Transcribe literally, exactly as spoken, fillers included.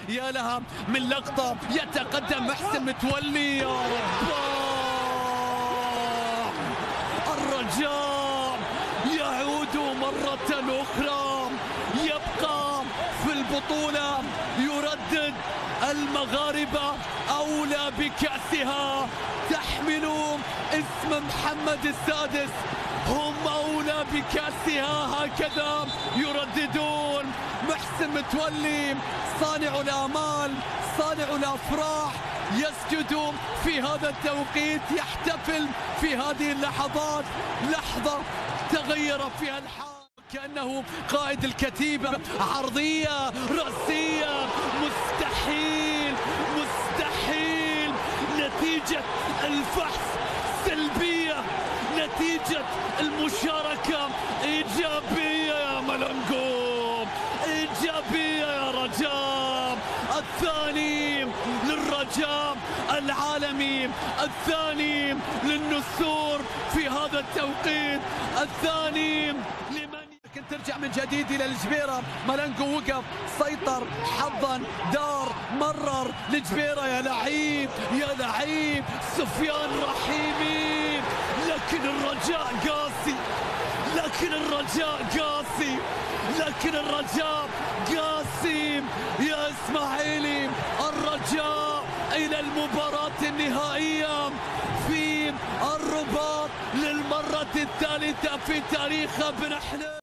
يا لها من لقطة، يتقدم محسن متولي. يا رب، الرجاء يعود مرة أخرى، يبقى في البطولة، يردد المغاربة أولى بكأسها، تحمل اسم محمد السادس، هم أولى بكأسها، هكذا يرددون. محسن متولي صانع الآمال، صانع الأفراح، يسجد في هذا التوقيت، يحتفل في هذه اللحظات، لحظة تغير فيها الحال، كأنه قائد الكتيبة. عرضية رأسية، مستحيل مستحيل، نتيجة الفحص سلبية، نتيجة المشاركة إيجابية يا ملنقوم، إيجابية يا رجاء. الثاني للرجاء العالمي، الثاني للنسور في هذا التوقيت، الثاني لمن يمكن ترجع من جديد إلى الجبيرة. ملنقو وقف، سيطر، حضن، دار، مرر لجبيرة. يا لعيب يا لعيب سفيان رحيمي، لكن الرجاء قاسي، لكن الرجاء قاسي، لكن الرجاء قاسي يا إسماعيلي. الرجاء إلى المباراة النهائية في الرباط للمرة الثالثة في تاريخه بنحن.